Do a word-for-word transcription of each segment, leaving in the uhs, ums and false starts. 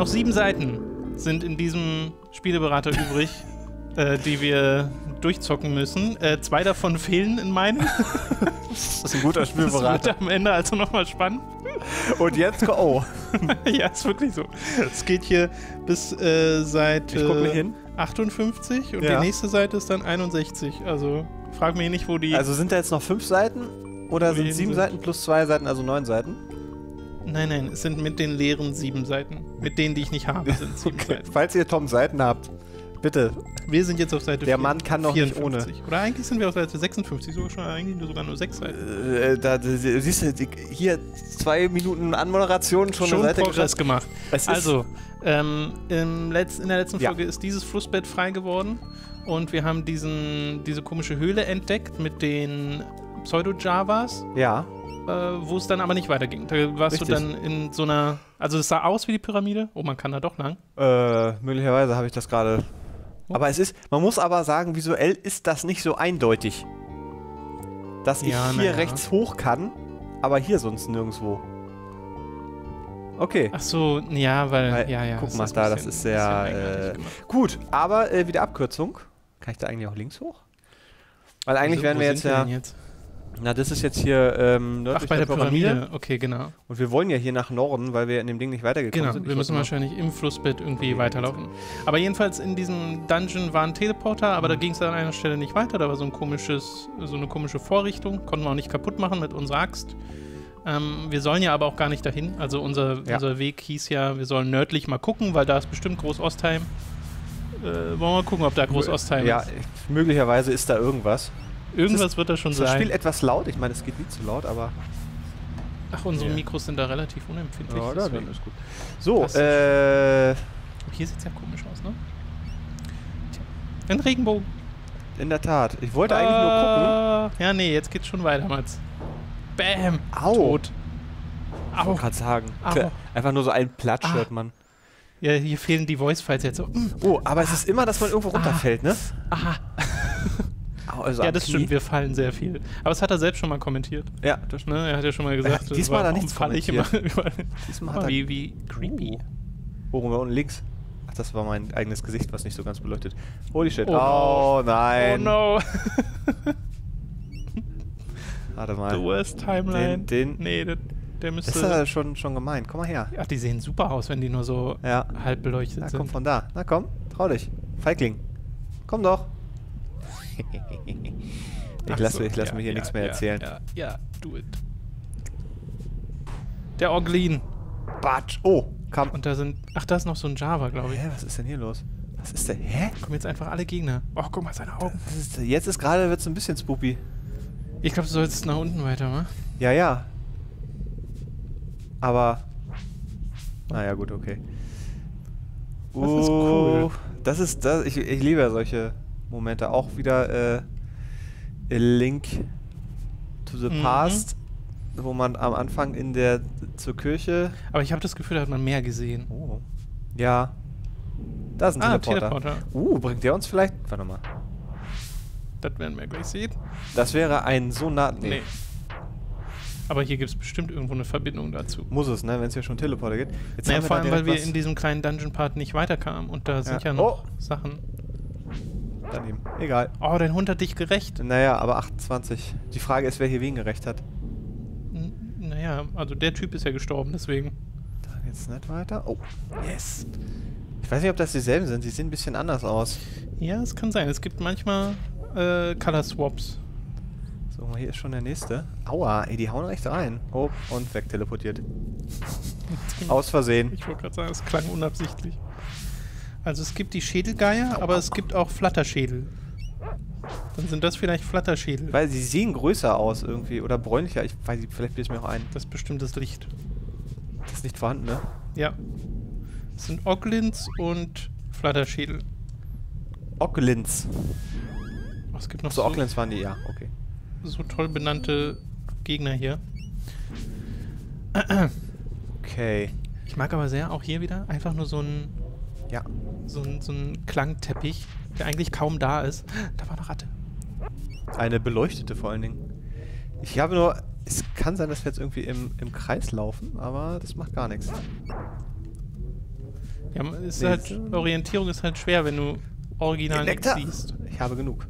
Noch sieben Seiten sind in diesem Spieleberater übrig, äh, die wir durchzocken müssen. Äh, zwei davon fehlen in meinem. Das ist ein guter Spielberater. Das wird am Ende also nochmal spannend. Und jetzt, oh. Ja, ist wirklich so. Es geht hier bis äh, Seite Ich guck nicht hin. achtundfünfzig und Ja. die nächste Seite ist dann einundsechzig. Also frag mich nicht, wo die... Also sind da jetzt noch fünf Seiten? Oder Wo sind die es sieben sind. Seiten plus zwei Seiten, also neun Seiten? Nein, nein, es sind mit den leeren sieben Seiten. Mit denen, die ich nicht habe, sind sieben Okay. Seiten. Falls ihr Tom Seiten habt, bitte. Wir sind jetzt auf Seite Der Mann kann doch nicht ohne. vierundfünfzig. Oder eigentlich sind wir auf Seite sechsundfünfzig, sogar schon eigentlich nur sogar nur sechs Seiten. Äh, da, da, siehst du, die, hier zwei Minuten Anmoderation schon, Schon eine Seite Progress gemacht. Es ist- Also, ähm, im Letz-, in der letzten Ja. Folge ist dieses Flussbett frei geworden und wir haben diesen, diese komische Höhle entdeckt mit den Pseudo-Javas, Ja. äh, wo es dann aber nicht weiterging. Da warst Richtig. du dann in so einer, also es sah aus wie die Pyramide. Oh, man kann da doch lang. Äh, möglicherweise habe ich das gerade. Aber es ist, man muss aber sagen, visuell ist das nicht so eindeutig. Dass ich Ja, hier na ja. rechts hoch kann, aber hier sonst nirgendwo. Okay. Ach so, ja, weil, Weil, ja, ja. guck es mal ein da, das bisschen- ist bisschen sehr, eigenartig äh, gemacht. Gut, aber äh, wieder Abkürzung. Kann ich da eigentlich auch links hoch? Weil eigentlich Wieso, wären wo wir jetzt sind ja. denn jetzt? Na, das ist jetzt hier ähm, nördlich Ach, bei der Pyramide? Okay, genau. Und wir wollen ja hier nach Norden, weil wir in dem Ding nicht weitergekommen Genau, sind. Ich wir müssen wollte wahrscheinlich im Flussbett irgendwie Okay, weiterlaufen. Aber jedenfalls in diesem Dungeon war ein Teleporter, aber da ging es an einer Stelle nicht weiter. Da war so ein komisches, so eine komische Vorrichtung. Konnten wir auch nicht kaputt machen mit unserer Axt. Ähm, wir sollen ja aber auch gar nicht dahin. Also unser, Ja. unser Weg hieß ja, wir sollen nördlich mal gucken, weil da ist bestimmt Groß-Ostheim. Äh, wollen wir mal gucken, ob da mal- Groß-Ostheim Ja, ist. möglicherweise ist da irgendwas. Irgendwas wird da schon Ist das sein. Spiel etwas laut? Ich meine, es geht nie zu laut, aber. Ach, unsere Ja. Mikros sind da relativ unempfindlich. Ja, oder? deswegen. Dann ist gut. So, Passt. äh. Hier sieht es ja komisch aus, ne? Tja. Ein Regenbogen. In der Tat. Ich wollte eigentlich nur gucken. Ah, ja, nee, jetzt geht's schon weiter, Mats. Bam. Au. Tot. Ich Au. wollte gerade sagen. Au. Einfach nur so ein Platsch Ah. hört man. Ja, hier fehlen die Voice-Files jetzt so. Mm. Oh, aber es ist immer, dass man irgendwo runterfällt, ne? Aha. Au, also Ja, am das Knie. stimmt, wir fallen sehr viel. Aber das hat er selbst schon mal kommentiert. Ja, das stimmt. Ne? Er hat ja schon mal gesagt, Ja, diesmal hat er warum nichts falle ich immer überall. Diesmal Guck hat mal, er. wie, wie creepy. Oh, wo unten links. Ach, das war mein eigenes Gesicht, was nicht so ganz beleuchtet. Holy shit. Oh, Oh, Oh nein. no. Warte mal. The worst timeline. Den, den, Nee, der, der das müsste... ist ja schon, schon gemein. Komm mal her. Ach, die sehen super aus, wenn die nur so Ja. halb beleuchtet Na, sind. komm von da. Na komm, trau dich. Feigling. Komm doch. Ich Ach lasse so, ich lass ja, mir hier ja, nichts mehr ja, erzählen. Ja, ja, do it. Der Orglin. Batsch. Oh, kam. Und da sind... Ach, da ist noch so ein Java, glaube ich. Hä, was ist denn hier los? Was ist denn? Hä? Kommen jetzt einfach alle Gegner. Oh, guck mal, seine Augen. Was ist, jetzt ist gerade wird's ein bisschen spoopy. Ich glaube, du sollst nach unten weiter, wa? Ja, ja. Aber. Naja, gut, okay. Das ist cool. Das ist das. Ich, ich liebe ja solche Momente. Auch wieder äh, A Link to the Mhm. Past, wo man am Anfang in der zur Kirche. Aber ich habe das Gefühl, da hat man mehr gesehen. Oh. Ja. Da ist ein Ah, Teleporter. Teleporter. Uh, bringt der uns vielleicht. Warte mal. Das werden wir gleich sehen. Das wäre ein so nah. Nee. Nee. Aber hier gibt es bestimmt irgendwo eine Verbindung dazu. Muss es, ne? Wenn es ja schon Teleporter gibt. Jetzt Naja, haben vor da allem, weil direkt wir was in diesem kleinen Dungeon-Part nicht weiterkamen. Und da sind Ja. ja noch Oh. Sachen. daneben. Egal. Oh, dein Hund hat dich gerecht. Naja, aber achtundzwanzig. Die Frage ist, wer hier wen gerecht hat. N naja, also der Typ ist ja gestorben, deswegen. Dann jetzt nicht weiter. Oh, yes. Ich weiß nicht, ob das dieselben sind. Sie sehen ein bisschen anders aus. Ja, es kann sein. Es gibt manchmal äh, Color Swaps. So, hier ist schon der nächste. Aua, ey, die hauen recht rein. Oh, und wegteleportiert. Aus Versehen. Ich wollte gerade sagen, es klang unabsichtlich. Also es gibt die Schädelgeier, aber es gibt auch Flatterschädel. Dann sind das vielleicht Flatterschädel. Weil sie sehen größer aus irgendwie. Oder bräunlicher. Ich weiß nicht, vielleicht bilde ich mir auch ein. Das ist bestimmt das Licht. Das ist nicht vorhanden, ne? Ja. Es sind Oglins und Flatterschädel. Oglins. Oh, es gibt noch So, so, Oglins waren die, ja. Okay. so toll benannte Gegner hier. Okay. Ich mag aber sehr auch hier wieder einfach nur so ein Ja. so ein, so ein Klangteppich, der eigentlich kaum da ist. Da war eine Ratte. Eine beleuchtete vor allen Dingen. Ich habe nur... Es kann sein, dass wir jetzt irgendwie im, im Kreis laufen, aber das macht gar nichts. Ja, ist Nee, halt, so- Orientierung ist halt schwer, wenn du original nichts Nektar. siehst. Ich habe genug.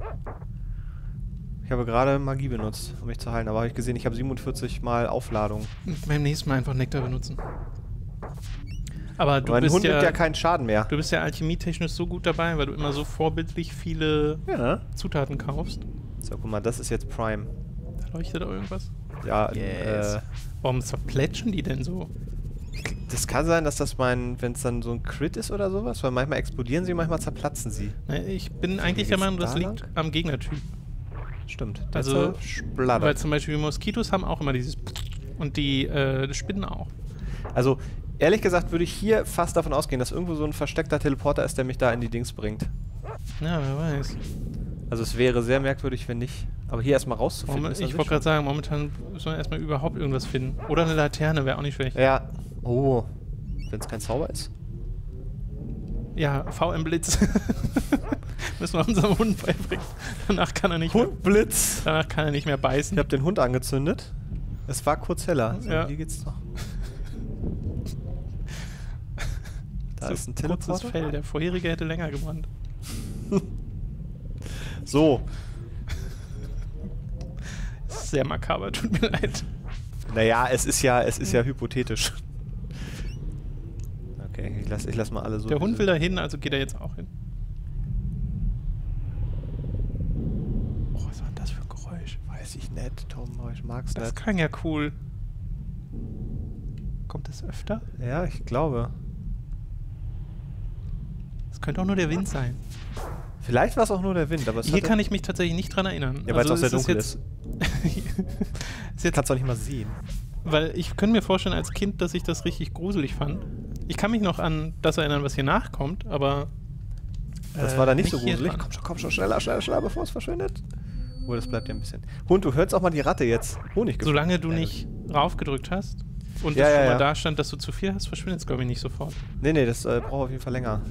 Ich habe gerade Magie benutzt, um mich zu heilen, aber habe ich gesehen, ich habe siebenundvierzig Mal Aufladung. Beim nächsten Mal einfach Nektar benutzen. Aber du Mein bist Hund ja, nimmt ja keinen Schaden mehr. du bist ja alchemietechnisch so gut dabei, weil du immer so vorbildlich viele Ja. Zutaten kaufst. So, guck mal, das ist jetzt Prime. Da leuchtet da irgendwas. Ja, Yes. äh, Warum zerplätschen die denn so? das kann sein, dass das mein, wenn es dann so ein Crit ist oder sowas, weil manchmal explodieren sie, manchmal zerplatzen sie. Ne, Ich bin eigentlich der geht's Meinung, das da liegt lang? am Gegnertyp. Stimmt. Also, Weil splattert. zum Beispiel Moskitos haben auch immer dieses und die äh, Spinnen auch. Also, ehrlich gesagt würde ich hier fast davon ausgehen, dass irgendwo so ein versteckter Teleporter ist, der mich da in die Dings bringt. Ja, wer weiß. Also es wäre sehr merkwürdig, wenn nicht. Aber hier erstmal rauszufinden Moment, ist ich wollte gerade sagen, momentan müssen wir erstmal überhaupt irgendwas finden. Oder eine Laterne wäre auch nicht schlecht. Ja. Oh. Wenn es kein Zauber ist. Ja, V M-Blitz. Müssen wir unserem Hund beibringen. Danach kann er nicht mehr, Hundblitz! danach kann er nicht mehr beißen. Ich habe den Hund angezündet. Es war kurz heller. So, Ja. hier geht's noch. Da So ist ein kurzes Teleporter. Fell. Der vorherige hätte länger gebrannt. So. Das ist sehr makaber, tut mir leid. Naja, es ist ja, es ist ja hypothetisch. Okay, ich lass, ich lass mal alle so. Der Hund diese- will da hin, also geht er jetzt auch hin. Oh, was war denn das für ein Geräusch? Weiß ich nicht, Tom, aber ich mag's Das nicht. klang ja cool. Kommt das öfter? Ja, ich glaube. Das könnte auch nur der Wind sein. Vielleicht war es auch nur der Wind, aber es Hier hatte- kann ich mich tatsächlich nicht dran erinnern. Ja, weil es auch sehr es ist dunkel jetzt, ist jetzt, Kannst du auch nicht mal sehen. weil ich könnte mir vorstellen als Kind, dass ich das richtig gruselig fand. Ich kann mich noch an das erinnern, was hier nachkommt, aber Das äh, war da nicht so hier gruselig. dran. Komm schon, komm schon, schneller, schneller, schneller, bevor es verschwindet. Oh, das bleibt ja ein bisschen. Hund, du hörst auch mal die Ratte jetzt. Honig gefunden. Solange du Ja, nicht raufgedrückt hast und Ja, es ja, schon mal ja. da stand, dass du zu viel hast, verschwindet es glaube ich nicht sofort. Nee, nee, das äh, braucht auf jeden Fall länger.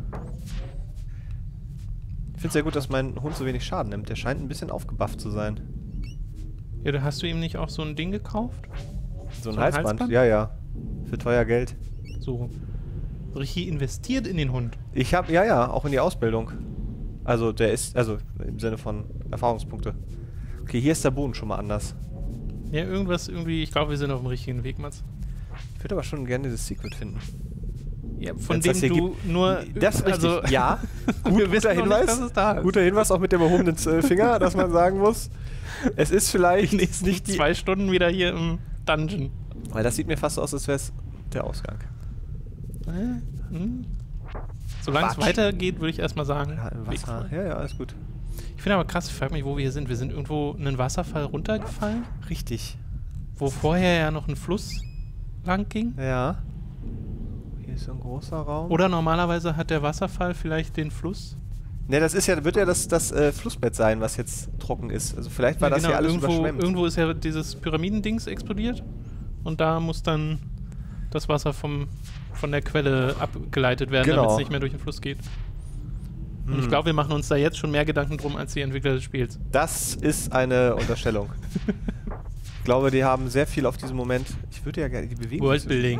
Ich finde es sehr gut, dass mein Hund so wenig Schaden nimmt. Der scheint ein bisschen aufgebufft zu sein. Ja, da hast du ihm nicht auch so ein Ding gekauft? So ein, So ein Halsband? Halsband? Ja, ja. Für teuer Geld. So richtig investiert in den Hund. Ich habe, ja, ja, auch in die Ausbildung. Also, der ist, also im Sinne von Erfahrungspunkte. Okay, hier ist der Boden schon mal anders. Ja, irgendwas, irgendwie, ich glaube, wir sind auf dem richtigen Weg, Mats. Ich würde aber schon gerne dieses Secret finden. Ja, von Wenn's das dem hier du nur... Das ist richtig. also, Ja, wir gut, wissen guter noch Hinweis. nicht, dass es da ist. Guter Hinweis auch mit dem erhobenen äh, Finger, dass man sagen muss, es ist vielleicht Die nächsten nicht die... zwei Stunden wieder hier im Dungeon. Weil das sieht mir fast so aus, als wäre es der Ausgang. Äh, hm. Solange es Quatsch. weitergeht, würde ich erstmal sagen. Ja, im Weg Wasser. frei. Ja, ja, ist gut. Ich finde aber krass, ich frage mich, wo wir hier sind. Wir sind irgendwo einen Wasserfall runtergefallen, Richtig. wo vorher ja noch ein Fluss lang ging. Ja. Hier ist so ein großer Raum. Oder normalerweise hat der Wasserfall vielleicht den Fluss. Ne, das ist ja, wird ja das, das äh, Flussbett sein, was jetzt trocken ist. Also vielleicht war Ja, das genau, hier alles irgendwo, überschwemmt. irgendwo ist ja dieses Pyramidendings explodiert. Und da muss dann das Wasser vom, von der Quelle abgeleitet werden, Genau. damit es nicht mehr durch den Fluss geht. Und ich Hm. glaube, wir machen uns da jetzt schon mehr Gedanken drum als die Entwickler des Spiels. Das ist eine Unterstellung. Ich glaube, die haben sehr viel auf diesen Moment. Ich würde ja gerne die Bewegung. Worldbuilding.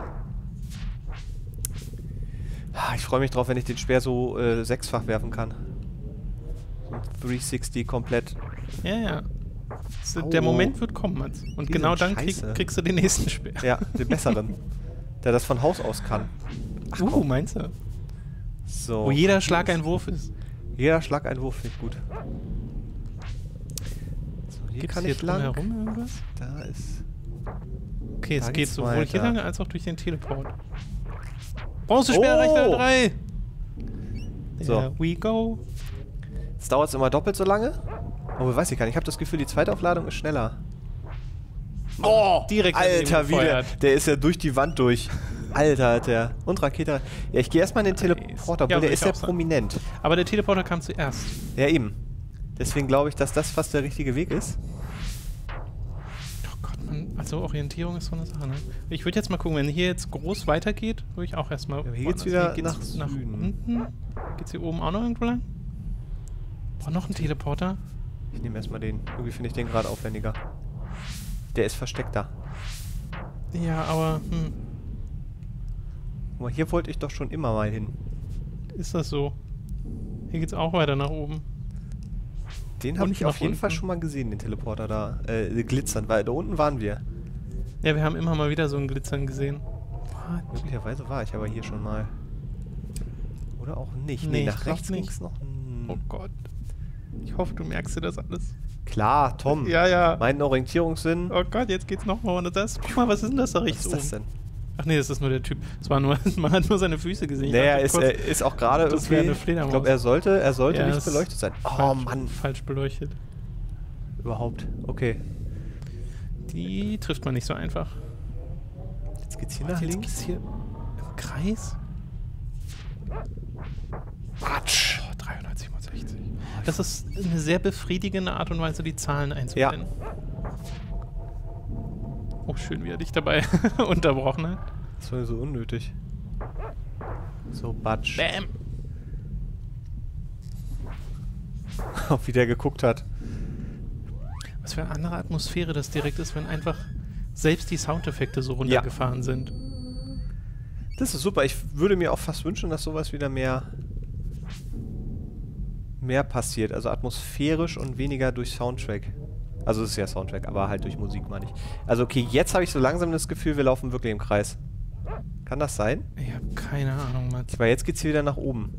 Ah, Ich freue mich drauf, wenn ich den Speer so äh, sechsfach werfen kann. So dreihundertsechzig komplett. Ja, ja. Das, Au. der Moment wird kommen, Mats. Und Die genau sind dann krieg, scheiße. kriegst du den nächsten Speer. Ja, den besseren. Der das von Haus aus kann. Ach, uh, komm. meinst du? So. Wo jeder Schlag ein Wurf ist. Jeder Schlag ein Wurf, finde ich gut. So, hier Gibt's kann hier ich lang. drumherum irgendwas? Da ist. Okay, Da es geht geht's sowohl hier weiter. lang als auch durch den Teleport. Bronzespeer Oh! erreicht Level drei! So. There we go. Jetzt dauert es immer doppelt so lange. Aber weiß ich gar nicht. Ich habe das Gefühl, die zweite Aufladung ist schneller. Oh! Direkt an Alter, ihm wieder. gefeuert. Der ist ja durch die Wand durch. Alter, hat der. Und Rakete. Ja, ich gehe erstmal in den Teleporter, Ja, obwohl der würd ist ich ja auch sagen. prominent. Aber der Teleporter kam zuerst. Ja, eben. Deswegen glaube ich, dass das fast der richtige Weg ist. Oh Gott, man, also Orientierung ist so eine Sache, ne? Ich würde jetzt mal gucken, wenn hier jetzt groß weitergeht, würde ich auch erstmal. Ja, hier geht's woanders- wieder nach Süden. unten. Geht's hier oben auch noch irgendwo lang? Boah, noch ein Teleporter. Ich nehme erstmal den. Irgendwie finde ich den gerade aufwendiger. Der ist versteckter. Ja, aber hm. Guck mal, hier wollte ich doch schon immer mal hin. Ist das so? Hier geht's auch weiter nach oben. Den habe Und ich auf nach jeden unten. Fall schon mal gesehen, den Teleporter da. Äh, glitzern, weil da unten waren wir. Ja, wir haben immer mal wieder so ein Glitzern gesehen. Möglicherweise war ich aber hier schon mal. Oder auch nicht. Nee, Nee, ich nach glaub rechts nicht. ging's noch. Hm. Oh Gott. Ich hoffe, du merkst dir das alles. Klar, Tom. Ja, ja. Mein Orientierungssinn. Oh Gott, jetzt geht's nochmal unter das. Guck mal, was ist denn das da Was rechts ist das oben? denn? Ach nee, das ist nur der Typ. Das war nur, man hat nur seine Füße gesehen. Ich Naja, dachte ist, kurz, er ist auch gerade das irgendwie. wäre eine Ich Fledermaus. glaube, er sollte, er sollte Ja, nicht ist beleuchtet sein. Oh falsch, Mann. Falsch beleuchtet. Überhaupt. Okay. Die trifft man nicht so einfach. Jetzt geht's hier Was, nach jetzt links. geht's hier im Kreis? Quatsch. Oh, dreihundertsiebenundsechzig. Das ist eine sehr befriedigende Art und Weise, die Zahlen einzublenden. Oh, schön, wie er dich dabei unterbrochen hat. Das war so unnötig. So, Batsch. Bam! Auch wie der geguckt hat. Was für eine andere Atmosphäre das direkt ist, wenn einfach selbst die Soundeffekte so runtergefahren sind. Das ist super. Ich würde mir auch fast wünschen, dass sowas wieder mehr mehr passiert. Also atmosphärisch und weniger durch Soundtrack. Also es ist ja Soundtrack, aber halt durch Musik, meine ich. Also okay, jetzt habe ich so langsam das Gefühl, wir laufen wirklich im Kreis. Kann das sein? Ich habe keine Ahnung, Mats. Weil jetzt geht's hier wieder nach oben.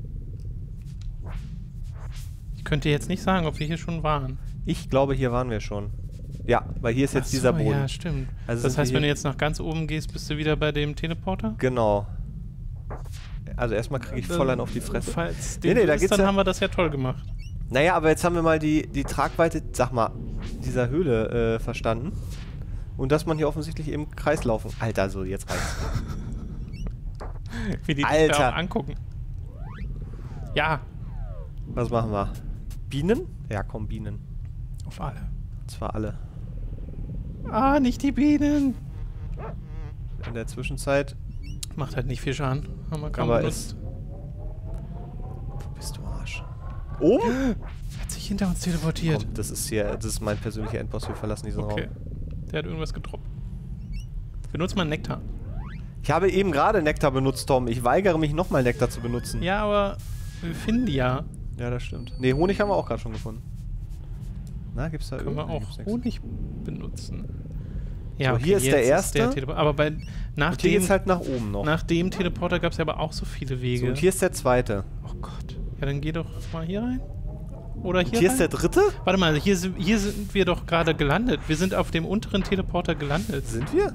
Ich könnte jetzt nicht sagen, ob wir hier schon waren. Ich glaube, hier waren wir schon. Ja, weil hier ist jetzt Ach so, dieser Boden. Ja, stimmt. Also das sind heißt, wir wenn du hier- jetzt nach ganz oben gehst, bist du wieder bei dem Teleporter? Genau. Also erstmal kriege ich voll einen auf die Fresse. Falls Nee, dem nee, da ist, geht's dann ja- haben wir das ja toll gemacht. Naja, aber jetzt haben wir mal die, die Tragweite, sag mal, dieser Höhle äh, verstanden. Und dass man hier offensichtlich im Kreis laufen. Alter, so, jetzt reicht's. Wie die dich Alter. da auch angucken. Ja, Was machen wir? Bienen? Ja, komm, Bienen. auf alle. Zwar alle. Ah, nicht die Bienen! In der Zwischenzeit. Macht halt nicht viel Schaden. Haben wir kaum Aber benutzt. Wo bist du, Arsch? Oben? Hat sich hinter uns teleportiert. Komm, das ist hier, das ist mein persönlicher Endboss. Wir verlassen diesen Okay. Raum. Der hat irgendwas gedroppt. Benutzt mal einen Nektar. Ich habe eben gerade Nektar benutzt, Tom. Ich weigere mich nochmal Nektar zu benutzen. Ja, aber wir finden die ja. Ja, das stimmt. Ne, Honig haben wir auch gerade schon gefunden. Na, gibt's da Können wir irgendwo- auch gibt's nix. Honig benutzen. Ja, So, hier ist der jetzt erste. Telep- aber bei, nach, Und hier dem, geht's halt nach oben noch. nach dem Teleporter gab es ja aber auch so viele So, Wege. und hier ist der zweite. Oh Gott. Ja, dann geh doch mal hier rein. Oder hier Und hier rein. ist der dritte? Warte mal, hier sind, hier sind wir doch gerade gelandet. Wir sind auf dem unteren Teleporter gelandet. Sind wir?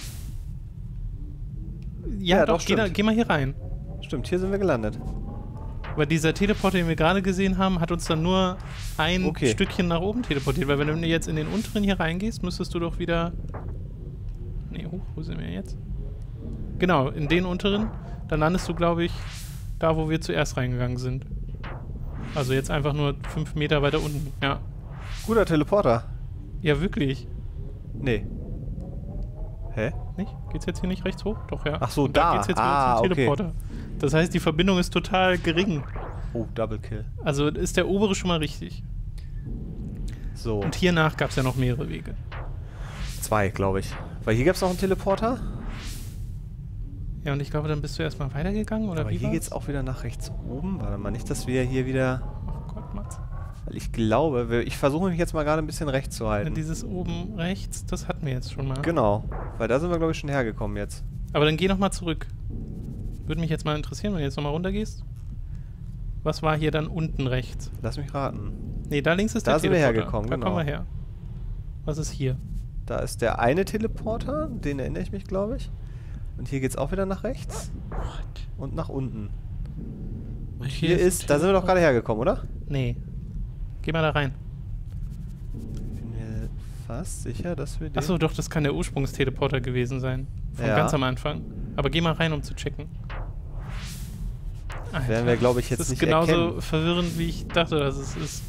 Ja, Ja, doch, doch, geh, da, stimmt. geh mal hier rein. Stimmt, hier sind wir gelandet. Weil dieser Teleporter, den wir gerade gesehen haben, hat uns dann nur ein Okay. Stückchen nach oben teleportiert. Weil wenn du jetzt in den unteren hier reingehst, müsstest du doch wieder... Nee, hoch, wo sind wir jetzt? Genau, in den unteren. Dann landest du, glaube ich, da, wo wir zuerst reingegangen sind. Also jetzt einfach nur fünf Meter weiter unten. Ja. Guter Teleporter. Ja, wirklich. Nee. Hä? Nicht? Geht's jetzt hier nicht rechts hoch? Doch, ja. Ach so, Und da. geht's jetzt Ah, wieder zum okay. Teleporter. Das heißt, die Verbindung ist total gering. Oh, Double Kill. Also ist der obere schon mal richtig. So, Und hiernach gab es ja noch mehrere Wege. zwei, glaube ich. Weil hier gab es noch einen Teleporter. Ja, und ich glaube, dann bist du erstmal weitergegangen, oder Aber wie hier war's? geht's auch wieder nach rechts oben. Warte mal, nicht, dass wir hier wieder... Oh Gott, Mats. Weil ich glaube, wir- ich versuche mich jetzt mal gerade ein bisschen rechts zu Wenn halten. dieses oben rechts, das hatten wir jetzt schon mal. Genau. Weil da sind wir, glaube ich, schon hergekommen jetzt. Aber dann geh noch mal zurück. Würde mich jetzt mal interessieren, wenn du jetzt noch mal runtergehst. Was war hier dann unten rechts? Lass mich raten. Nee, da links ist Da der sind wir Teleporter. hergekommen, Da genau. kommen wir her. Was ist hier? Da ist der eine Teleporter, den erinnere ich mich, glaube ich. Und hier geht's auch wieder nach rechts und nach unten. Und hier, Hier ist, da sind wir doch gerade hergekommen, oder? Nee. Geh mal da rein. Bin mir fast sicher, dass wir den... Achso, doch, das kann der Ursprungsteleporter gewesen sein. Von Ja. ganz am Anfang. Aber geh mal rein, um zu checken. Alter, werden wir, glaube ich, jetzt das ist nicht genauso erkennen. verwirrend, wie ich dachte, dass es ist.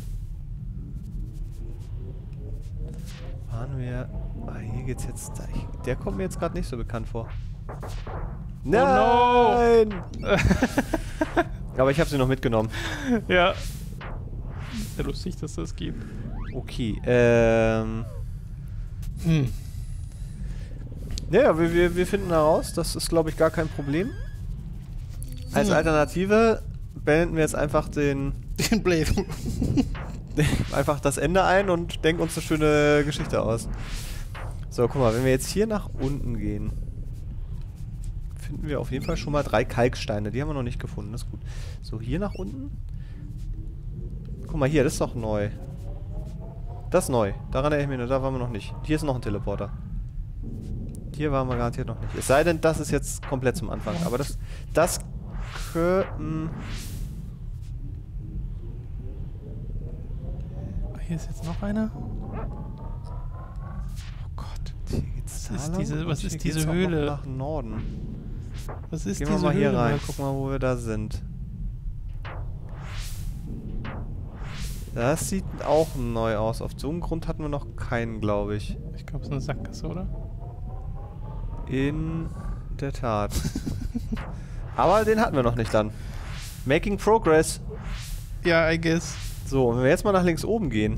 Waren wir... Ah, hier geht's jetzt... Da, ich, der kommt mir jetzt gerade nicht so bekannt vor. Oh Nein! Aber ich habe sie noch mitgenommen. Ja. Sehr lustig, dass das gibt. Okay, ähm... Hm. Naja, wir, wir, wir finden heraus, das ist, glaube ich, gar kein Problem. Als Hm. Alternative beenden wir jetzt einfach den... Den Playthrough. einfach das Ende ein und denken uns eine schöne Geschichte aus. So, guck mal, wenn wir jetzt hier nach unten gehen, finden wir auf jeden Fall schon mal drei Kalksteine. Die haben wir noch nicht gefunden, das ist gut. So, hier nach unten. Guck mal hier, das ist doch neu. Das ist neu. Daran erinnere ich mich nur, da waren wir noch nicht. Hier ist noch ein Teleporter. Hier waren wir garantiert noch nicht. Es sei denn, das ist jetzt komplett zum Anfang. Aber das... Das... Hm. Hier ist jetzt noch einer. Oh Gott. Hier geht's Was ist da diese, lang was und ist hier diese geht's auch noch Höhle? nach Norden. Was ist Gehen wir diese mal hier Höhle, rein. Max? Guck mal, wo wir da sind. Das sieht auch neu aus. Auf so einem Grund hatten wir noch keinen, glaube ich. Ich glaube, es ist eine Sackgasse, oder? In der Tat. Aber den hatten wir noch nicht dann. Making progress. Ja, I guess. So, und wenn wir jetzt mal nach links oben gehen,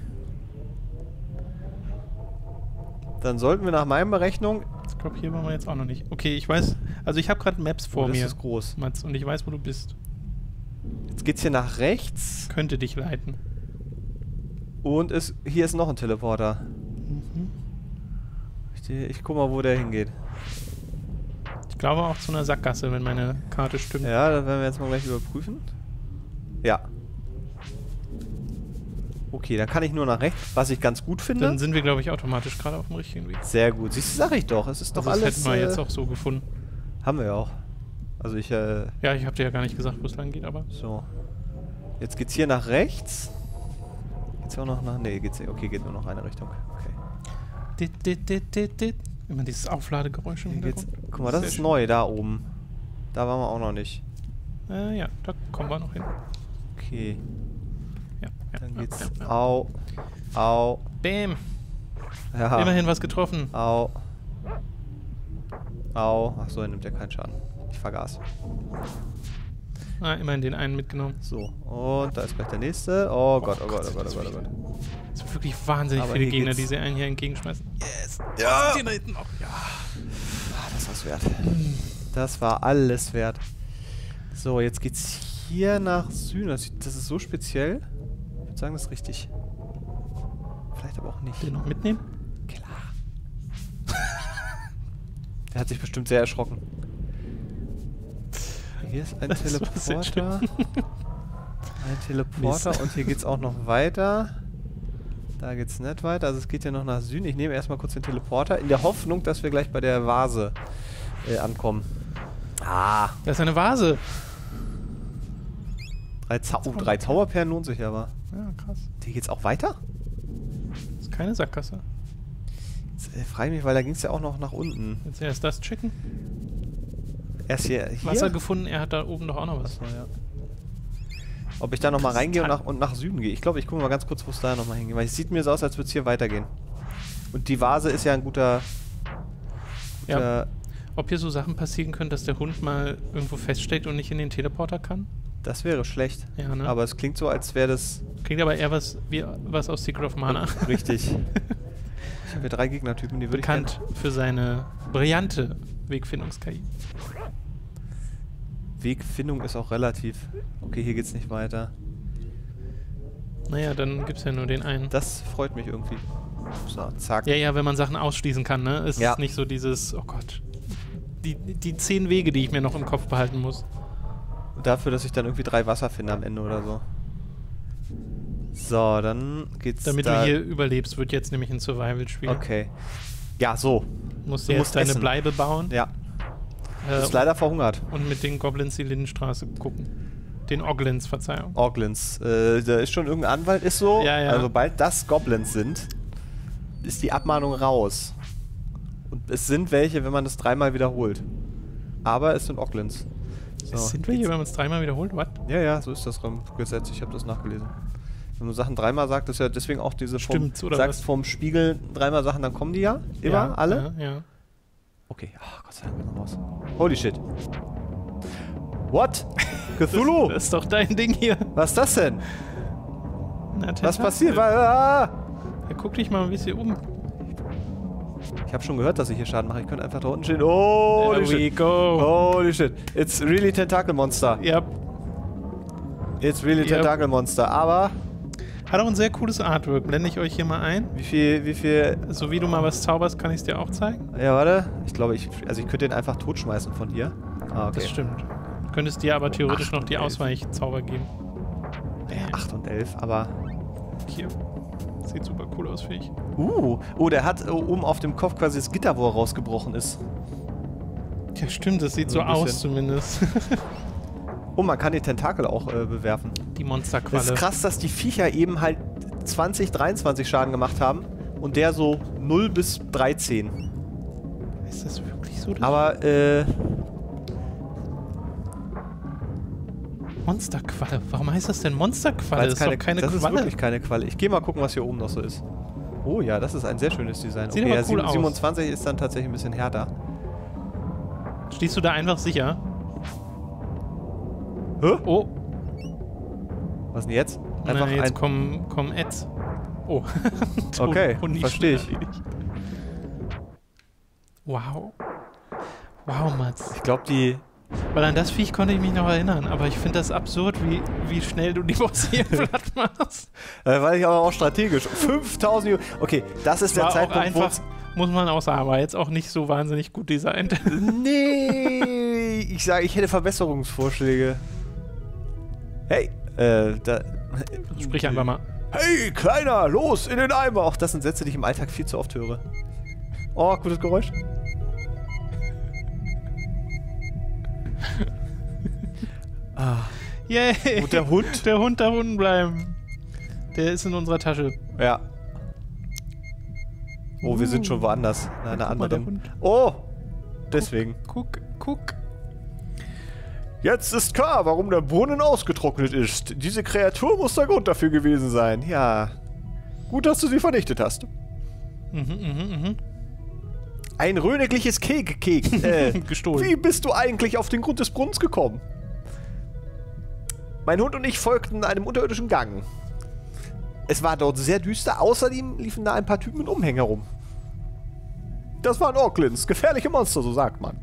dann sollten wir nach meinen Berechnungen... Ich glaube, hier waren wir jetzt auch noch nicht. Okay, ich weiß... Also ich habe gerade Maps vor oh, das mir, ist groß. Mats, und ich weiß, wo du bist. Jetzt geht's hier nach rechts Könnte dich leiten. und es, hier ist noch ein Teleporter. Mhm. Ich, ich guck mal, wo der hingeht. Ich glaube auch zu einer Sackgasse, wenn meine Karte stimmt. Ja, das werden wir jetzt mal gleich überprüfen. Ja. Okay, dann kann ich nur nach rechts, was ich ganz gut finde. Dann sind wir, glaube ich, automatisch gerade auf dem richtigen Weg. Sehr gut. Siehst du, sag ich doch. Es ist doch Also das alles... hätten wir äh, jetzt auch so gefunden. Haben wir ja auch. Also ich, äh... Ja, ich habe dir ja gar nicht gesagt, wo es lang geht, aber... So. Jetzt geht's hier nach rechts. Geht's hier auch noch nach... Nee, geht's... Okay, geht nur noch eine Richtung. Okay. Dit, dit, dit, dit, dit. Immer dieses Aufladegeräusch im Hier geht's... Hintergrund. Guck mal, das Sehr ist schön. neu, da oben. Da waren wir auch noch nicht. Äh, ja, da kommen wir noch hin. Okay. Ja, ja, Dann ja, geht's... ja, ja. Au. Au. Bam! Ja. Immerhin was getroffen. Au. Au. Achso, er nimmt ja keinen Schaden. Ich vergaß. Ah, immerhin den einen mitgenommen. So. Und da ist gleich der nächste. Oh Gott, oh Gott, oh Gott, oh Gott, oh Gott. Es sind wirklich wahnsinnig Aber viele hier Gegner, geht's- die sie einen hier entgegenschmeißen. Yes! Ja! Die da hinten noch. Ja. Ah, das war's wert. Das war alles wert. So, jetzt geht's hier nach Süden. Das, das ist so speziell. Ich würde sagen, das ist richtig. Vielleicht aber auch nicht. Den noch mitnehmen? Klar. Der hat sich bestimmt sehr erschrocken. Hier ist ein Das war sehr Teleporter. Ein Teleporter Mist. und hier geht's auch noch weiter. Da geht's nicht weiter. Also es geht ja noch nach Süden. Ich nehme erstmal kurz den Teleporter in der Hoffnung, dass wir gleich bei der Vase äh, ankommen. Ah. Da ist eine Vase. Drei, Zau oh, drei Zauberperlen lohnt sich aber. Ja, krass. Hier geht's auch weiter? Das ist keine Sackgasse. Jetzt äh, frage ich mich, weil da ging es ja auch noch nach unten. Jetzt erst das checken. Erst hier. hier? Wasser gefunden, er hat da oben doch auch noch was. Achso, ja. Ob ich da nochmal reingehe und nach, und nach Süden gehe. Ich glaube, ich gucke mal ganz kurz, wo es da nochmal hingeht. Weil es sieht mir so aus, als würde es hier weitergehen. Und die Vase ist ja ein guter... guter Ja. Ob hier so Sachen passieren können, dass der Hund mal irgendwo feststeckt und nicht in den Teleporter kann? Das wäre schlecht. Ja, ne? Aber es klingt so, als wäre das... Klingt aber eher was wie was aus Secret of Mana. Richtig. Ich habe hier drei Gegnertypen, die würde ich Bekannt für seine brillante Wegfindungs-K I. Wegfindung ist auch relativ. Okay, hier geht's nicht weiter. Naja, dann gibt's ja nur den einen. Das freut mich irgendwie. So, zack. Ja, ja, wenn man Sachen ausschließen kann, ne? Es Ja. ist nicht so dieses, oh Gott, die, die zehn Wege, die ich mir noch im Kopf behalten muss. Dafür, dass ich dann irgendwie drei Wasser finde am Ende oder so. So, dann geht's Damit da... du hier überlebst, wird jetzt nämlich ein Survival-Spiel. Okay. Ja, so. Musst Du du musst jetzt deine essen. Bleibe bauen Ja. äh, Ist leider verhungert. und mit den Goblins die Lindenstraße gucken. Den Oglins, Verzeihung. Orglins. Äh, da ist schon irgendein Anwalt, ist so. Ja, ja. Also sobald das Goblins sind, ist die Abmahnung raus. Und es sind welche, wenn man das dreimal wiederholt. Aber es sind Orglins. So, Es sind wir hier, wenn man es dreimal wiederholt? Was? Ja, ja, so ist das Gesetz. Ich habe das nachgelesen. Wenn du Sachen dreimal sagst, das ist ja deswegen auch diese vom, Stimmt's, oder sagst was? vom Spiegel dreimal Sachen, dann kommen die ja. Immer, Ja, alle. Ja, ja. Okay, oh, Gott sei Dank, wir sind raus. Holy shit. What? Cthulhu? Das ist doch dein Ding hier. Was ist das denn? Na, Was Tentakel. passiert? Ah! Ja, guck dich mal, wie es hier oben. Ich habe schon gehört, dass ich hier Schaden mache. Ich könnte einfach da unten stehen. Oh, There we go. Holy shit. It's really Tentacle Monster. Yep. It's really Yep. Tentacle Monster. Aber... Hat auch ein sehr cooles Artwork. Blende ich euch hier mal ein. Wie viel, wie viel... So wie du mal was zauberst, kann ich es dir auch zeigen. Ja, warte. Ich glaube, ich... Also ich könnte den einfach totschmeißen von hier. Ah, okay. Das stimmt. Du könntest dir aber theoretisch acht noch die und elf. Ausweichzauber geben. acht und elf, aber... Hier. Sieht super cool aus, finde ich. Uh, oh, der hat uh, oben auf dem Kopf quasi das Gitter, wo er rausgebrochen ist. Ja, stimmt, das sieht So so, ein aus bisschen. zumindest. Oh, man kann die Tentakel auch äh, bewerfen. Die Monsterqualle. Das ist krass, dass die Viecher eben halt zwanzig, dreiundzwanzig Schaden gemacht haben und der so null bis dreizehn. Ist das wirklich so? Aber, äh... Monsterqualle. Warum heißt das denn Monsterqualle? Weil Das es ist keine, doch keine das ist Qualle. wirklich keine Qualle. Ich gehe mal gucken, was hier oben noch so ist. Oh ja, das ist ein sehr schönes Design. Sieht okay, aber ja, cool aus. siebenundzwanzig ist dann tatsächlich ein bisschen härter. Stehst du da einfach sicher? Hä? Oh. Was denn jetzt? Einfach Einfach jetzt ein... kommen, kommen Ads. Oh. Okay, Hundi versteh ich. schnell erledigt. Wow. Wow, Mats. Ich glaube, die... Weil an das Viech konnte ich mich noch erinnern, aber ich finde das absurd, wie, wie schnell du die Bosse hier platt machst. Äh, weil ich aber auch strategisch. fünftausend Euro. Okay, das ist der War auch Zeitpunkt, wo... einfach, muss man auch sagen, aber jetzt auch nicht so wahnsinnig gut designt. Nee, ich sage, ich hätte Verbesserungsvorschläge. Hey, äh, da... Sprich einfach mal. Hey, Kleiner, los, in den Eimer! Auch das sind Sätze, die ich im Alltag viel zu oft höre. Oh, gutes Geräusch. Ah. Yay! Und der Hund? Der Hund da unten bleiben. Der ist in unserer Tasche. Ja. Oh, wir sind schon woanders. In einer Guck mal, der anderen. Hund. Oh! Deswegen. Guck, guck. Jetzt ist klar, warum der Brunnen ausgetrocknet ist. Diese Kreatur muss der Grund dafür gewesen sein. Ja. Gut, dass du sie vernichtet hast. Mhm, mhm, mhm. Ein rönigliches Kek, Kek. Äh, Gestohlen. Wie bist du eigentlich auf den Grund des Brunnens gekommen? Mein Hund und ich folgten einem unterirdischen Gang. Es war dort sehr düster, außerdem liefen da ein paar Typen mit Umhängen herum. Das waren Orklins, gefährliche Monster, so sagt man.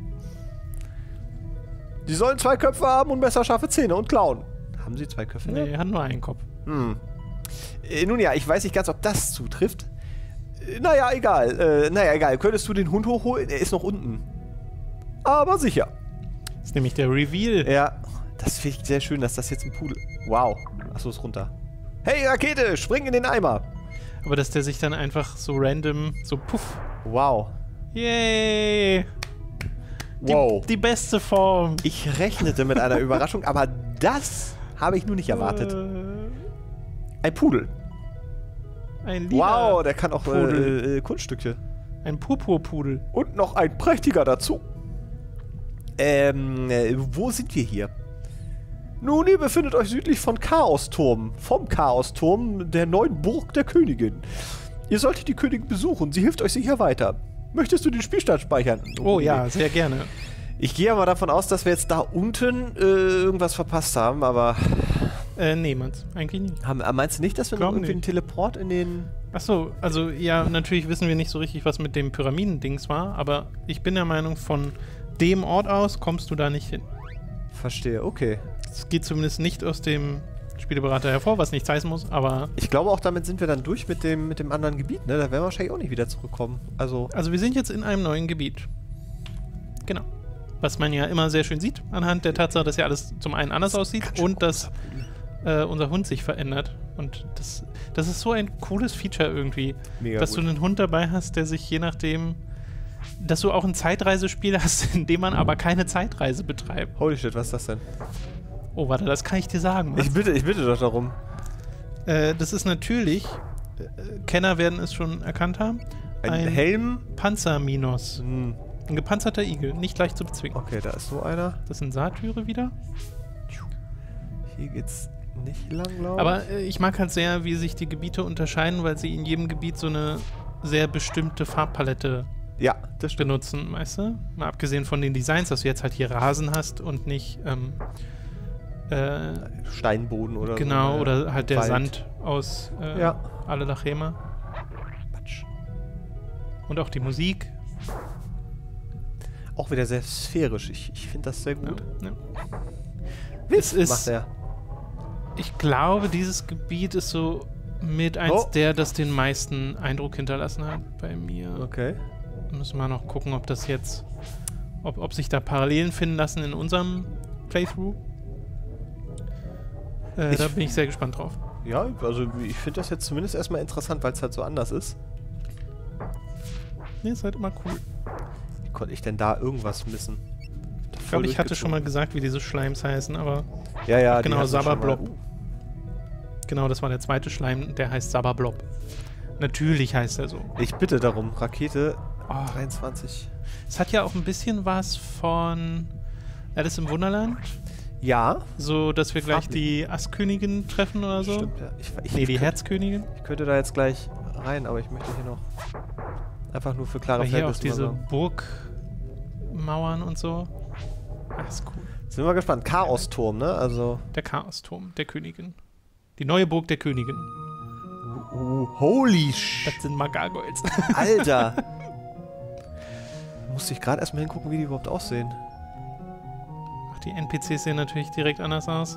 Die sollen zwei Köpfe haben und messerscharfe Zähne und Klauen. Haben sie zwei Köpfe? Nee, er hat nur einen Kopf. Hm. Äh, nun ja, ich weiß nicht ganz, ob das zutrifft. Äh, naja, egal. Äh, naja, egal. Könntest du den Hund hochholen? Er ist noch unten. Aber sicher. Das ist nämlich der Reveal. Ja, das finde ich sehr schön, dass das jetzt ein Pudel... Wow. Achso, ist runter. Hey, Rakete, spring in den Eimer. Aber dass der sich dann einfach so random, so puff. Wow. Yay! Die, Wow. die beste Form. Ich rechnete mit einer Überraschung, aber das habe ich nur nicht erwartet. Äh, Ein Pudel. ein lila Wow, der kann auch Pudel. äh, äh, Kunststücke. Ein Purpurpudel. Und noch ein prächtiger dazu. Ähm, äh, wo sind wir hier? Nun, ihr befindet euch südlich von Chaosturm. Vom Chaosturm, der neuen Burg der Königin. Ihr solltet die Königin besuchen, sie hilft euch sicher weiter. Möchtest du den Spielstand speichern? Oh ja, sehr gerne. Ich gehe aber davon aus, dass wir jetzt da unten äh, irgendwas verpasst haben, aber... Äh, nee, Mats, eigentlich nicht. Haben, meinst du nicht, dass wir noch Glaub irgendwie einen nicht. Teleport in den... Achso, also ja, natürlich wissen wir nicht so richtig, was mit dem Pyramidendings war, aber ich bin der Meinung, von dem Ort aus kommst du da nicht hin. Verstehe, okay. Es geht zumindest nicht aus dem Spieleberater hervor, was nichts heißen muss, aber... Ich glaube auch, damit sind wir dann durch mit dem, mit dem anderen Gebiet, ne? Da werden wir wahrscheinlich auch nicht wieder zurückkommen. Also... Also wir sind jetzt in einem neuen Gebiet. Genau. Was man ja immer sehr schön sieht, anhand der Tatsache, dass ja alles zum einen anders aussieht und dass äh, unser Hund sich verändert. Und das, das ist so ein cooles Feature irgendwie, Mega dass gut. du einen Hund dabei hast, der sich je nachdem... Dass du auch ein Zeitreisespiel hast, in dem man aber keine Zeitreise betreibt. Holy shit, was ist das denn? Oh, warte, das kann ich dir sagen. Mann. Ich bitte, ich bitte doch darum. Äh, das ist natürlich, äh, Kenner werden es schon erkannt haben, Ein, ein Helm? Panzerminos. Hm. Ein gepanzerter Igel, nicht leicht zu bezwingen. Okay, da ist so einer. Das sind Saartüre wieder. Hier geht's nicht lang, glaube ich. Aber äh, ich mag halt sehr, wie sich die Gebiete unterscheiden, weil sie in jedem Gebiet so eine sehr bestimmte Farbpalette Ja, das stimmt. benutzen, weißt du? Mal abgesehen von den Designs, dass du jetzt halt hier Rasen hast und nicht ähm, äh, Steinboden oder genau, so. oder halt der Wald. Sand aus äh, Ja. Alle Lachema. Quatsch. Und auch die Musik. Auch wieder sehr sphärisch. Ich, ich finde das sehr gut. Ja, ja. Es ist, macht er. Ich glaube, dieses Gebiet ist so mit eins Oh. der, das den meisten Eindruck hinterlassen hat bei mir. Okay. Müssen wir noch gucken, ob das jetzt, ob, ob sich da Parallelen finden lassen in unserem Playthrough. Äh, Ich- da bin ich sehr gespannt drauf. Ja, also ich finde das jetzt zumindest erstmal interessant, weil es halt so anders ist. Nee, ist halt immer cool. Wie konnte ich denn da irgendwas missen? Ich glaube, ich hatte schon mal gesagt, wie diese Schleims heißen, aber Ja, ja, genau, die hatten wir schon Sabablob. mal. Uh, genau, das war der zweite Schleim, der heißt Sabablob. Natürlich heißt er so. Ich bitte darum, Rakete Oh. dreiundzwanzig. Es hat ja auch ein bisschen was von Alice im Wunderland, Ja, so dass wir gleich Farblich. die Asskönigin treffen oder so. stimmt, ja. Ich, ich, Nee, die ich, Herzkönigin. ich könnte da jetzt gleich rein, aber ich möchte hier noch einfach nur für klare Aber hier auch Verhältnisse mal diese sagen. Burgmauern und so. Ah, ist cool. Sind wir mal gespannt. Chaosturm, ne? Also. Der Chaosturm der Königin. Die neue Burg der Königin. Uh, holy sh... Das sind mal Gargoyles. Alter! Musste ich gerade erstmal hingucken, wie die überhaupt aussehen. Ach, die N P Cs sehen natürlich direkt anders aus.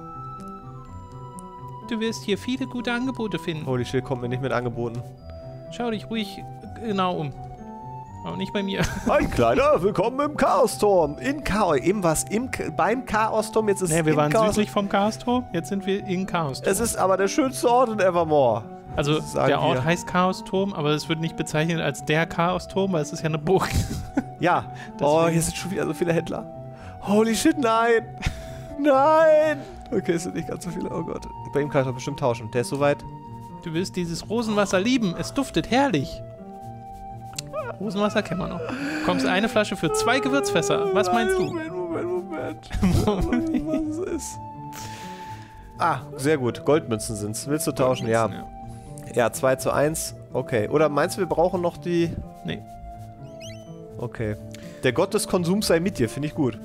Du wirst hier viele gute Angebote finden. Holy shit, kommt mir nicht mit angeboten. Schau dich ruhig genau um. Aber nicht bei mir. Ein kleiner Willkommen im Chaosturm. In Chaos. Eben was im, K- beim Chaosturm. Jetzt ist Nee, wir im waren Chaos südlich vom Chaosturm, jetzt sind wir in Chaosturm. Es ist aber der schönste Ort in Evermore. Also sagen der Ort wir. heißt Chaosturm, aber es wird nicht bezeichnet als der Chaosturm, weil es ist ja eine Burg. Ja. Oh, Deswegen- hier sind schon wieder so viele Händler. Holy shit, nein. Nein. Okay, es sind nicht ganz so viele. Oh Gott. Bei ihm kann ich doch bestimmt tauschen. Der ist soweit. Du wirst dieses Rosenwasser lieben, es duftet herrlich. Rosenwasser kennen wir noch. Kommst eine Flasche für zwei Gewürzfässer. Was meinst du? Moment, Moment, Moment. Was ist? Ah, sehr gut. Goldmünzen sind's. Willst du tauschen? Ja. Ja, zwei zu eins. Okay. Oder meinst du, wir brauchen noch die... Nee. Okay. Der Gott des Konsums sei mit dir. Finde ich gut.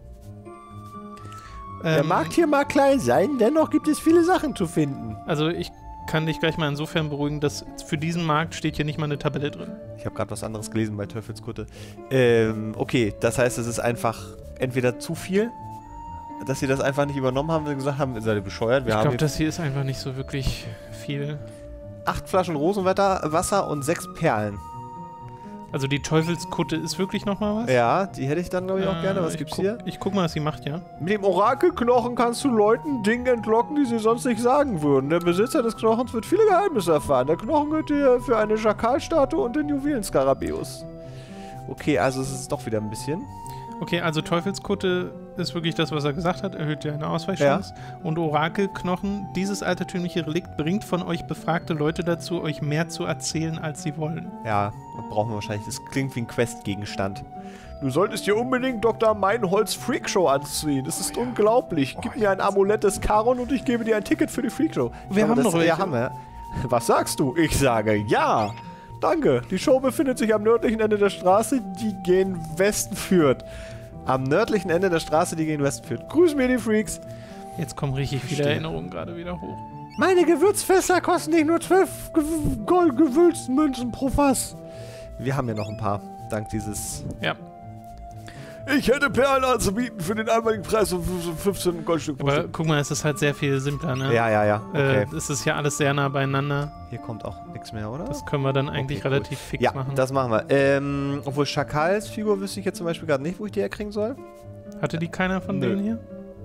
Der Ähm, mag hier mal klein sein, dennoch gibt es viele Sachen zu finden. Also ich kann dich gleich mal insofern beruhigen, dass für diesen Markt steht hier nicht mal eine Tabelle drin. Ich habe gerade was anderes gelesen bei Teufelskutte. Ähm, okay, das heißt, es ist einfach entweder zu viel, dass sie das einfach nicht übernommen haben und gesagt haben, seid ihr bescheuert? Wir Ich haben glaube, hier das hier ist einfach nicht so wirklich viel. acht Flaschen Rosenwetter, Wasser und sechs Perlen. Also die Teufelskutte ist wirklich nochmal was? Ja, die hätte ich dann, glaube ich, auch Äh, gerne. Was ich gibt's guck, hier? Ich guck mal, was sie macht, ja. Mit dem Orakelknochen kannst du Leuten Dinge entlocken, die sie sonst nicht sagen würden. Der Besitzer des Knochens wird viele Geheimnisse erfahren. Der Knochen gehört dir für eine Schakalstatue und den Juwelen-Skarabäus. Okay, also es ist doch wieder ein bisschen. Okay, also Teufelskutte ist wirklich das, was er gesagt hat, erhöht dir eine Ausweichchance. Und Orakelknochen, dieses altertümliche Relikt bringt von euch befragte Leute dazu, euch mehr zu erzählen, als sie wollen. Ja, das brauchen wir wahrscheinlich. Das klingt wie ein Questgegenstand. Du solltest dir unbedingt Doktor Meinholz Freakshow anziehen. Das ist unglaublich. Gib mir ein Amulett des Charon und ich gebe dir ein Ticket für die Freakshow. Ich Wir glaube, haben das- noch welche. Ja, haben wir. Was sagst du? Ich sage ja. Danke. Die Show befindet sich am nördlichen Ende der Straße, die gen Westen führt. Am nördlichen Ende der Straße, die gen Westen führt. Grüß mir die Freaks. Jetzt kommen richtig viele Verstehe. Erinnerungen gerade wieder hoch. Meine Gewürzfässer kosten nicht nur zwölf Gold-Gewürzmünzen pro Fass. Wir haben ja noch ein paar, dank dieses... Ja, Ich hätte Perlen anzubieten für den einmaligen Preis von fünfzehn Goldstück pro aber Stück. guck mal, es ist halt sehr viel simpler, ne? Ja, ja, ja. Okay. Äh, es ist ja alles sehr nah beieinander. Hier kommt auch nichts mehr, oder? Das können wir dann eigentlich Okay, cool. relativ fix ja, machen. das machen wir. Ähm, obwohl Schakals Figur wüsste ich jetzt zum Beispiel gerade nicht, wo ich die herkriegen soll. Hatte die keiner von Nö. denen hier?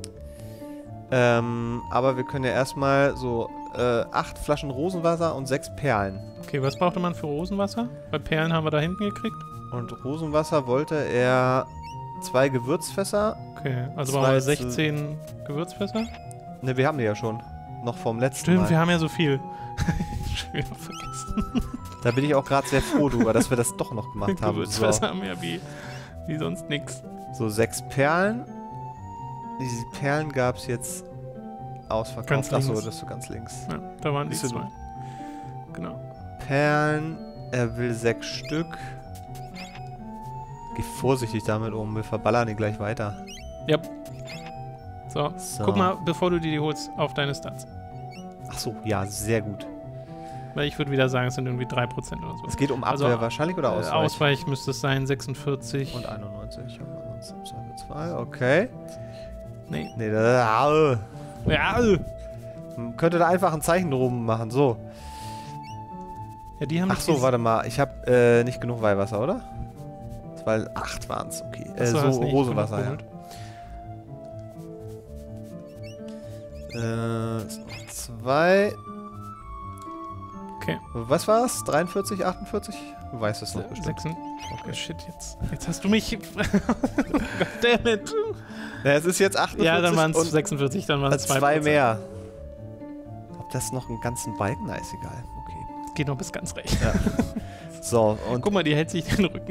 Ähm, aber wir können ja erstmal so äh, acht Flaschen Rosenwasser und sechs Perlen. Okay, was brauchte man für Rosenwasser? Bei Perlen haben wir da hinten gekriegt. Und Rosenwasser wollte er zwei Gewürzfässer. Okay, also Zwei brauchen wir zu- sechzehn Gewürzfässer. Ne, wir haben die ja schon. Noch vom letzten Stimmt, Mal. wir haben ja so viel. Schon wieder vergessen. Da bin ich auch gerade sehr froh drüber, dass wir das doch noch gemacht haben. So, Gewürzfässer haben wir wie, wie sonst nichts. so sechs Perlen. Diese Perlen gab es jetzt ausverkauft. Ganz Achso, links. das ist so ganz links. Ja, da waren die Ist in- zwei. Genau. Perlen, er will sechs Stück. Geh vorsichtig damit um, wir verballern die gleich weiter. Ja. So, So. guck mal, bevor du dir die holst, auf deine Stats. Achso, ja, sehr gut. Weil ich würde wieder sagen, es sind irgendwie drei Prozent oder so. Es geht um Abwehr Also, wahrscheinlich oder Ausweich? Äh, Ausweich müsste es sein, sechsundvierzig. Und einundneunzig. zwei, okay. Nee. Nee, da, Ja, Man könnte da einfach ein Zeichen drum machen, so. ja die haben Ach so, warte mal, ich habe äh, nicht genug Weihwasser, oder? Weil acht waren es, okay. Äh, Achso, so hast nicht Rosenwasser, genug ja. Äh, ist noch zwei. Okay. Was war's? dreiundvierzig, achtundvierzig? Du weißt es noch bestimmt. Sechsen. Okay. Shit, jetzt. Jetzt hast du mich. Goddammit. Ja, es ist jetzt achtundvierzig Ja, dann waren es und sechsundvierzig, dann waren es zwei, zwei zwei mehr. Ob das noch einen ganzen Balken? Na, ist egal. Okay. Geht noch bis ganz rechts. Ja. So, und Guck mal, die hält sich den Rücken.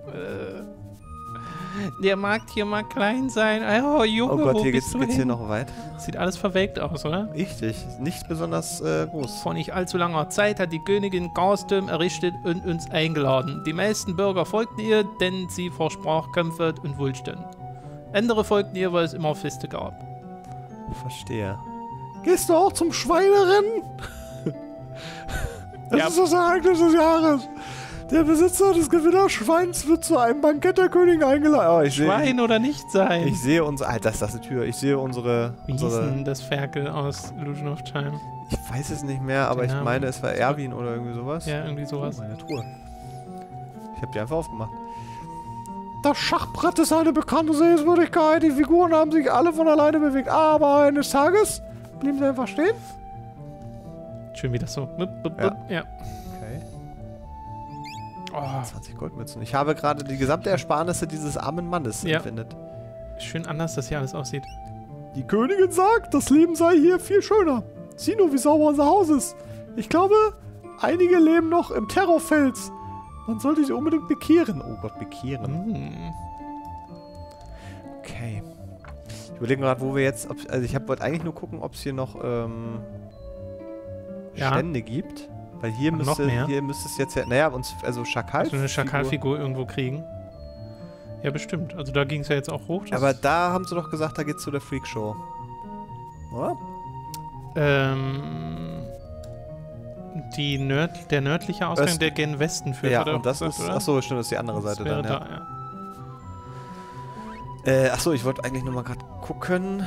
Der Markt hier mag klein sein. Oh, Junge, oh Gott, wo hier bist geht's, du geht's hin? hier noch weit. Sieht alles verwelkt aus, oder? Richtig, nicht besonders äh, groß. Vor nicht allzu langer Zeit hat die Königin Garstum errichtet und uns eingeladen. Die meisten Bürger folgten ihr, denn sie versprach Komfort und Wohlstand. Andere folgten ihr, weil es immer Feste gab. Verstehe. Gehst du auch zum Schweinerennen? Das Ja. ist das Ereignis des Jahres. Der Besitzer des Gewinnerschweins wird zu einem Bankett der Königin eingeladen. Oh, ich sehe, Schwein oder nicht sein? ich sehe unsere... Alter, das ist die Tür. Ich sehe unsere... Wie hieß unsere denn das Ferkel aus Illusion of Time? ich weiß es nicht mehr, aber Den ich Namen. meine, es war Erwin oder irgendwie sowas. Ja, irgendwie sowas. Oh, meine Truhe. Ich habe die einfach aufgemacht. Das Schachbrett ist eine bekannte Sehenswürdigkeit. Die Figuren haben sich alle von alleine bewegt. Aber eines Tages blieben sie einfach stehen. Schön wie das so. Bup, bup, Ja. bup. Ja. Okay. Oh, zwanzig Goldmünzen. Ich habe gerade die gesamte Ersparnisse dieses armen Mannes Ja. empfindet. schön anders, dass hier alles aussieht. Die Königin sagt, das Leben sei hier viel schöner. Sieh nur, wie sauber unser Haus ist. Ich glaube, einige leben noch im Terrorfels. Man sollte sie unbedingt bekehren. Oh Gott, bekehren. Hm. Okay. Ich überlege gerade, wo wir jetzt... Ob, also ich wollte eigentlich nur gucken, ob es hier noch ähm, Ja. Stände gibt. Weil hier Ach, noch müsste, mehr? hier müsste es jetzt ja... Naja, uns... Also Schakal... So eine Schakalfigur irgendwo kriegen. Ja, bestimmt. Also da ging es ja jetzt auch hoch. das- Aber da haben sie doch gesagt, da geht's zu der Freakshow. Oder? Ähm, die Nörd, der nördliche Ausgang, Öst- der gen Westen führt. Ja, hat er und das gesagt, ist... oder? Achso, stimmt, das ist die andere Das Seite wäre dann, ja. da, ja. Äh, achso, ich wollte eigentlich nur mal gerade gucken.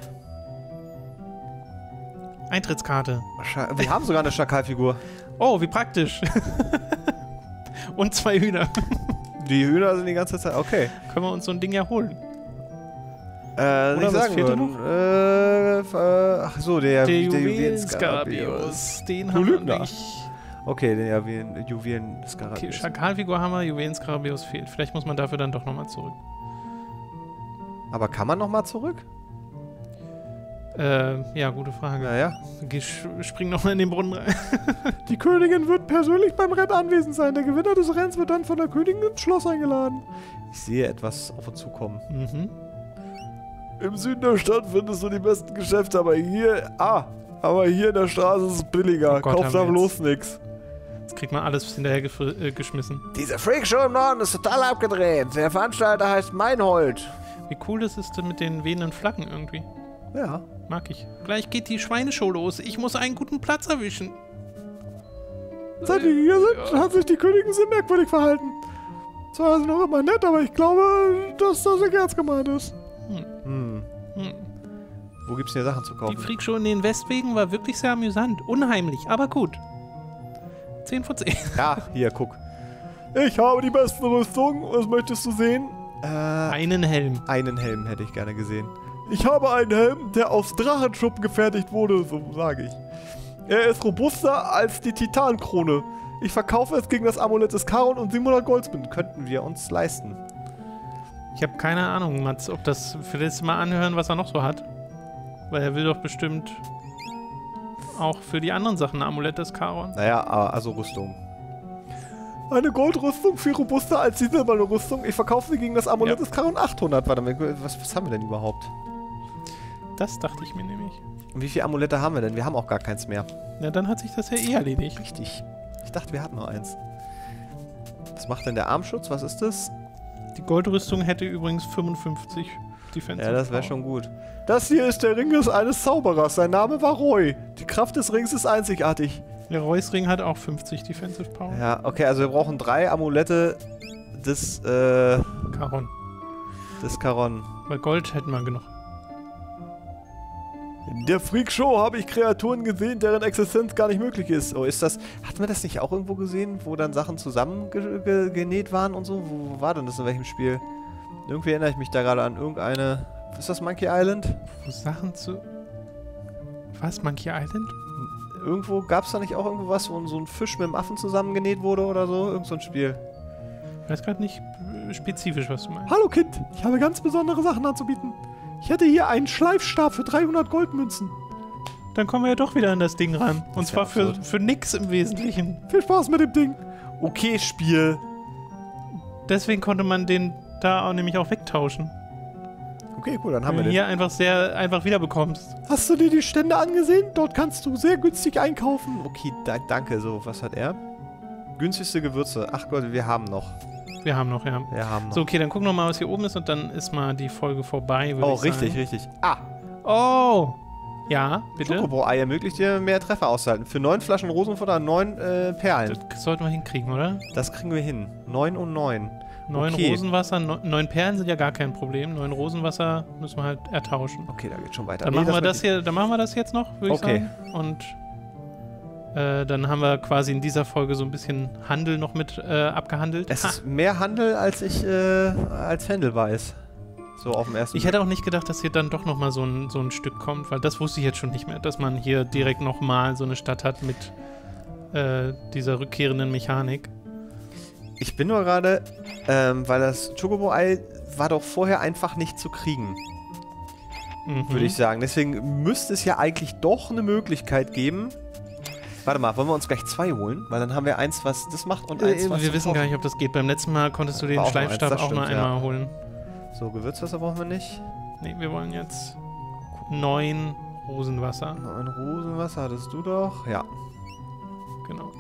Eintrittskarte. Scha wir haben sogar eine Schakalfigur. Oh, wie praktisch. Und zwei Hühner. Die Hühner sind die ganze Zeit... Okay. Können wir uns so ein Ding ja holen. Äh, Oder nicht was sagen fehlt da würden. Äh, f- äh, ach so, der, Der Juwelen-Skarabeus. Juwelen-Skarabeus. Den Du haben wir Lügner. nicht. Okay, den Juwelen- Juwelen-Skarabeus. Okay, Schakalfigur haben wir, Juwelen-Skarabeus fehlt. Vielleicht muss man dafür dann doch nochmal zurück. Aber kann man nochmal zurück? Äh, ja, gute Frage. Naja. Geh, sch- spring nochmal in den Brunnen rein. Die Königin wird persönlich beim Rennen anwesend sein. Der Gewinner des Rennens wird dann von der Königin ins Schloss eingeladen. Ich sehe etwas auf uns zukommen. Mhm. Im Süden der Stadt findest du die besten Geschäfte, aber hier... Ah, aber hier in der Straße ist es billiger. Oh Gott, Kauf haben da wir bloß nix. Jetzt kriegt man alles hinterher gefri- äh, geschmissen. Diese Freakshow im Norden ist total abgedreht. Der Veranstalter heißt Meinhold. Wie cool das ist denn mit den wehenden Flaggen irgendwie. Ja. Mag ich. Gleich geht die Schweineshow los. Ich muss einen guten Platz erwischen. Seit wir hier sind, hat sich die Königin sehr merkwürdig verhalten. Zwar ist sie noch immer nett, aber ich glaube, dass das nicht ernst gemeint ist. Hm. Hm. Hm. Wo gibt's denn hier Sachen zu Die kaufen? Freakshow in den Westwegen war wirklich sehr amüsant. Unheimlich, aber gut. zehn von zehn. Ja, hier, guck. Ich habe die beste Rüstung. Was möchtest du sehen? Äh, Einen Helm. einen Helm hätte ich gerne gesehen. Ich habe einen Helm, der aus Drachenschuppen gefertigt wurde, so sage ich. Er ist robuster als die Titankrone. Ich verkaufe es gegen das Amulett des Charon und siebenhundert Goldmünzen. Könnten wir uns leisten. Ich habe keine Ahnung, Mats, ob das... Vielleicht mal anhören, was er noch so hat. Weil er will doch bestimmt auch für die anderen Sachen ein Amulett des Charon. Naja, also Rüstung. Eine Goldrüstung viel robuster als die silberne Rüstung. Ich verkaufe sie gegen das Amulett Ja. des Charon achthundert. Warte mal, was, was haben wir denn überhaupt? Das dachte ich mir nämlich. Und wie viele Amulette haben wir denn? Wir haben auch gar keins mehr. Na, dann hat sich das ja eh erledigt. Richtig. Ich dachte, wir hatten nur eins. Was macht denn der Armschutz? Was ist das? Die Goldrüstung hätte übrigens fünfundfünfzig Defense. Ja, das wäre schon gut. Das hier ist der Ring des eines Zauberers. Sein Name war Roy. Die Kraft des Rings ist einzigartig. Der Reusring hat auch fünfzig Defensive Power. Ja, okay, also wir brauchen drei Amulette des, äh... Charon. Des Charon. Bei Gold hätten wir genug. In der Freakshow habe ich Kreaturen gesehen, deren Existenz gar nicht möglich ist. Oh, ist das... Hatten wir das nicht auch irgendwo gesehen, wo dann Sachen zusammengenäht waren und so? Wo, wo war denn das, in welchem Spiel? Irgendwie erinnere ich mich da gerade an irgendeine... Ist das Monkey Island? Wo Sachen zu... Was? Monkey Island? Irgendwo gab es da nicht auch irgendwo was, wo so ein Fisch mit einem Affen zusammengenäht wurde oder so? Irgend so ein Spiel. Ich weiß gerade nicht spezifisch, was du meinst. Hallo Kind, ich habe ganz besondere Sachen anzubieten. Ich hätte hier einen Schleifstab für dreihundert Goldmünzen. Dann kommen wir ja doch wieder an das Ding ran. Und zwar für, absurd. für nix im Wesentlichen. Viel Spaß mit dem Ding. Okay, Spiel. Deswegen konnte man den da auch nämlich auch wegtauschen. Okay, cool, dann haben Wenn wir du den. hier einfach sehr einfach wieder bekommst. Hast du dir die Stände angesehen? Dort kannst du sehr günstig einkaufen. Okay, da, danke. So, was hat er? Günstigste Gewürze. Ach Gott, wir haben noch. Wir haben noch, ja. Wir haben noch. So, okay, dann gucken wir mal, was hier oben ist und dann ist mal die Folge vorbei, würde Oh, ich richtig, sagen. richtig. Ah, Oh! Ja, bitte? Schokobo-Ei ermöglicht dir mehr Treffer auszuhalten. Für neun Flaschen Rosenfutter neun äh, Perlen. Das sollten wir hinkriegen, oder? Das kriegen wir hin. Neun und neun. Neun Okay. Rosenwasser, neun, neun Perlen sind ja gar kein Problem. Neun Rosenwasser müssen wir halt ertauschen. Okay, da geht schon weiter. Dann Nee, machen wir das mit- hier, dann machen wir das jetzt noch, würde Okay. ich sagen. Und äh, dann haben wir quasi in dieser Folge so ein bisschen Handel noch mit äh, abgehandelt. Es Ha. ist mehr Handel, als ich äh, als Händel weiß. So auf dem ersten Ich hätte auch nicht gedacht, dass hier dann doch nochmal so ein, so ein Stück kommt, weil das wusste ich jetzt schon nicht mehr, dass man hier direkt nochmal so eine Stadt hat mit äh, dieser rückkehrenden Mechanik. Ich bin nur gerade, ähm, weil das Chocobo-Ei war doch vorher einfach nicht zu kriegen, Mhm. würde ich sagen. Deswegen müsste es ja eigentlich doch eine Möglichkeit geben. Warte mal, wollen wir uns gleich zwei holen? Weil dann haben wir eins, was das macht und eins, Äh, was wir zum wissen gar Kaufen. nicht, ob das geht. Beim letzten Mal konntest du den War auch nur eins, Schleifstab das auch nur stimmt, einmal ja. holen. So, Gewürzwasser brauchen wir nicht. Nee, wir wollen jetzt neun Rosenwasser. Neun Rosenwasser hattest du doch. Ja. Genau.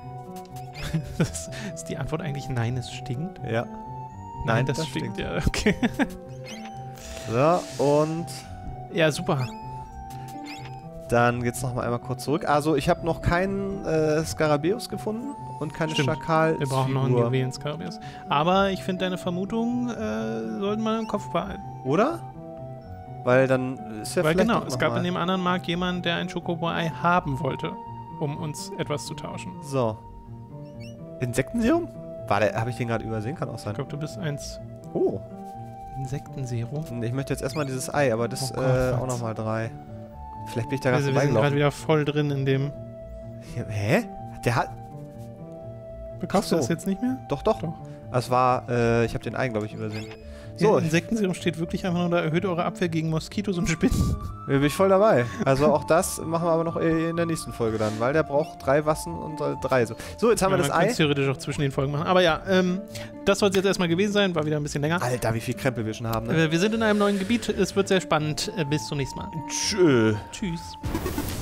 das, ist die Antwort eigentlich nein, es stinkt? Ja. Nein, Nein, das, das stinkt. stinkt. Ja, okay. So, und Ja, super. dann geht's noch mal einmal kurz zurück. Also, ich habe noch keinen äh, Skarabäus gefunden und keine Stimmt. Schakal. Wir brauchen noch einen Juwelen-Skarabeus. Aber ich finde deine Vermutung äh, sollten wir im Kopf behalten. Oder? Weil dann ist ja Weil vielleicht genau, doch es noch gab mal. in dem anderen Markt jemanden, der ein Schokobo-Ei haben wollte, um uns etwas zu tauschen. So. Insektenserum? War der, habe ich den gerade übersehen? Kann auch sein. Ich glaube, du bist eins Oh. Insektenserum. Ich möchte jetzt erstmal dieses Ei, aber das Oh Gott, äh, was? auch nochmal drei. Vielleicht bin ich da gerade Also wir sind gerade vorbeigelaufen. wieder voll drin in dem... Hier- Hä? Der hat... Bekommst Ach so. du das jetzt nicht mehr? Doch, doch. Doch. Es war, äh, ich habe den Ei, glaube ich, übersehen. So, So, Insektenserum steht wirklich einfach nur da, erhöht eure Abwehr gegen Moskitos und Spinnen. da bin ich voll dabei. Also auch das machen wir aber noch eh in der nächsten Folge dann, weil der braucht drei Wassen und äh, drei. So, so jetzt haben Ja, wir das man könnte Ei. es theoretisch auch zwischen den Folgen machen. Aber ja, ähm, das soll es jetzt erstmal gewesen sein, war wieder ein bisschen länger. Alter, wie viel Krempel wir schon haben, ne? Äh, wir sind in einem neuen Gebiet, es wird sehr spannend. Äh, bis zum nächsten Mal. Tschö. Tschüss.